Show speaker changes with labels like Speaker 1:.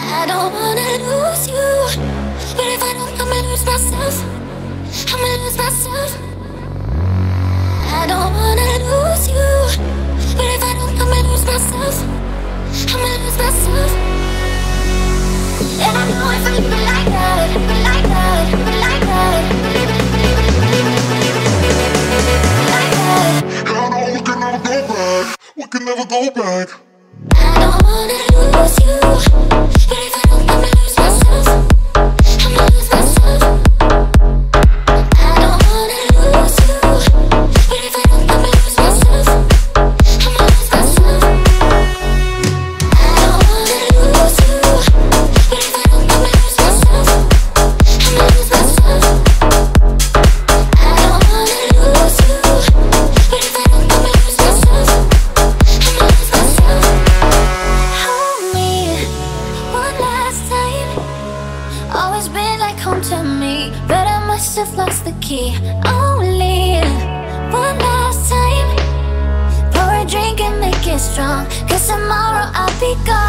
Speaker 1: I don't wanna lose you, but if I don't, I'ma lose myself. I'ma lose myself. I don't wanna lose you, but if I don't, I'ma lose myself. I'ma lose myself. And I know if I leave it like that, leave it like that, leave it like that, leave it like that.
Speaker 2: I know we can never go back. We can never go back.
Speaker 1: I don't wanna lose you, but if I don't, I'ma lose myself. I'ma lose myself. I don't wanna lose you, but if I don't, I'ma lose myself. I'ma lose myself. I don't wanna lose you, but if I don't, I'ma lose myself. I'ma lose myself. I don't wanna lose you, but if I don't, I'ma lose myself. I'ma lose myself. Hold me one last time. Always been like home to me, but I must have lost the key. Only one last time. Pour a drink and make it strong, 'cause tomorrow I'll be gone.